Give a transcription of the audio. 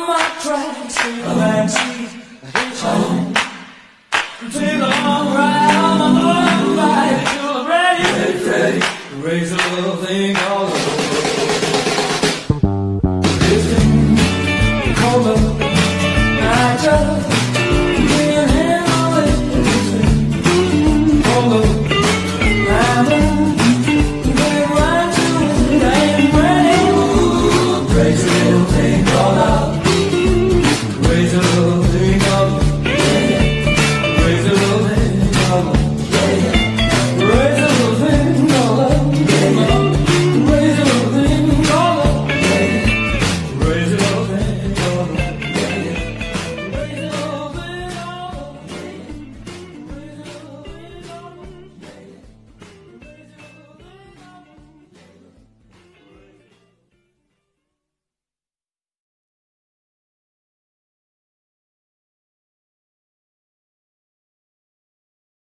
my tracks in the backseat, hitchhike. Take a long ride on my motorbike till I'm ready, ready, raise a little thing called love. This thing called love, I just